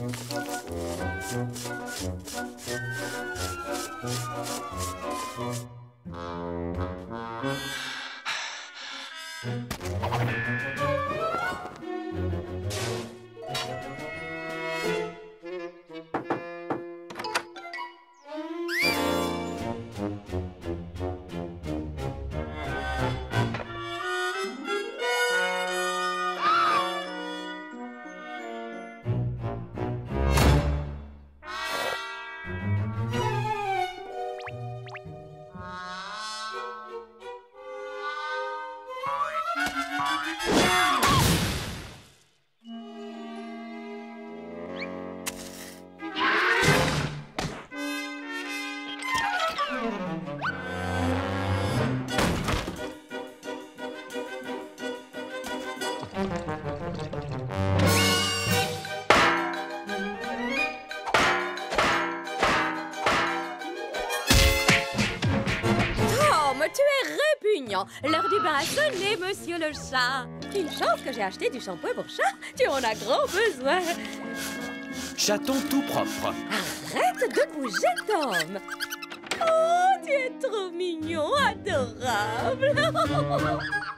L'heure du bain a sonné, monsieur le chat. Une chance que j'ai acheté du shampoing pour chat. Tu en as grand besoin. Chaton tout propre. Arrête de bouger, Tom. Oh, tu es trop mignon, adorable.